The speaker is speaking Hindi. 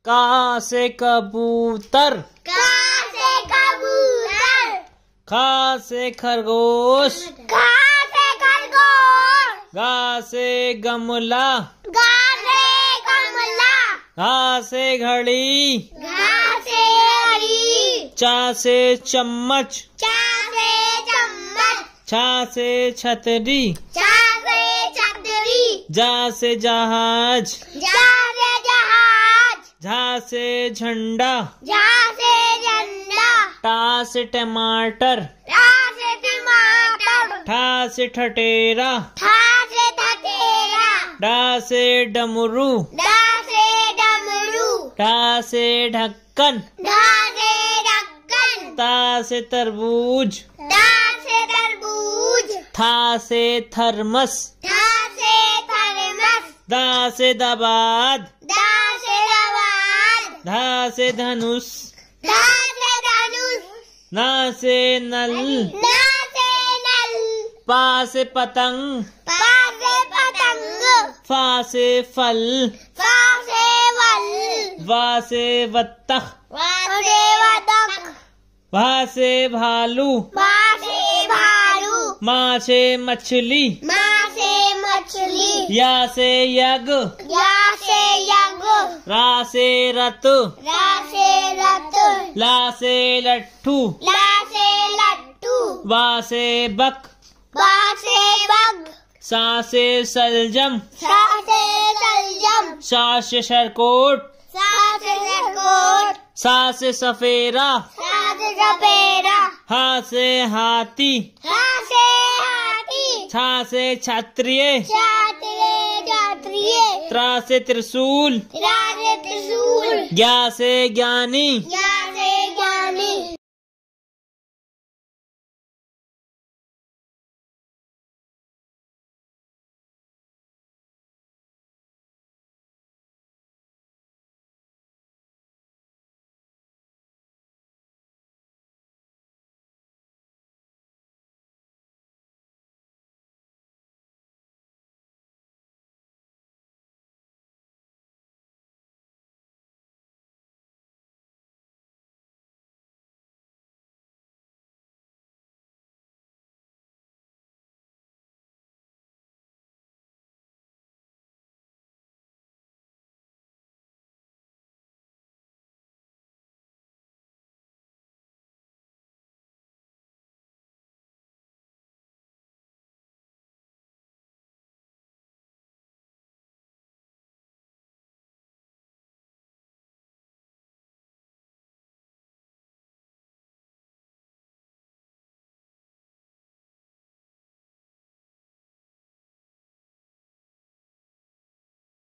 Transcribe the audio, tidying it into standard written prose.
का से कबूतर, का से कबूतर। खा से खरगोश, खा से खरगोश। गा से गमला, गा से गमला। घा से घड़ी, घा से हरी। चा से चम्मच, चा से चम्मच। छा से छतरी, चा से छतरी। जा से जहाज, जा से जहाज। झा से झंडा, झा से झंडा। टा से टमाटर, टा से टमाटर। ठा से ठटेरा, ठा से ठठेरा। डा से डमरू, डा से डमरू। ढा से ढक्कन, ढा से ढक्कन। ता से तरबूज, ता से तरबूज। था से थर्मस, था से थर्मस। दा से दबाद, दा से दवाद। धा से धनुष, धा से धनुष। ना से नल, ना से नल। पा से पतंग, पा से पतंग। फा से फल, फा से फल। वा से बत्तख, वा से बतख। भा से भालू, भा से भालू। माँ से मछली, माँ से मछली। या से यज्ञ, या से यज्ञ। रा से रत, रा से रथ। ला से लट्ठू, ला से लट्टू। बा से बक, बा से बग। सा से सलजम, सा से सलजम। शा से शरकोट, सा से सरकोट। सा से सफेरा, सा से सपेरा। हा से हाथी, हा से हाथी। छा से क्षत्रिय, क्षत्रिय क्षत्रिय। त्रा से त्रिशूल, रा से त्रिशूल। ज्ञा से ज्ञानी, या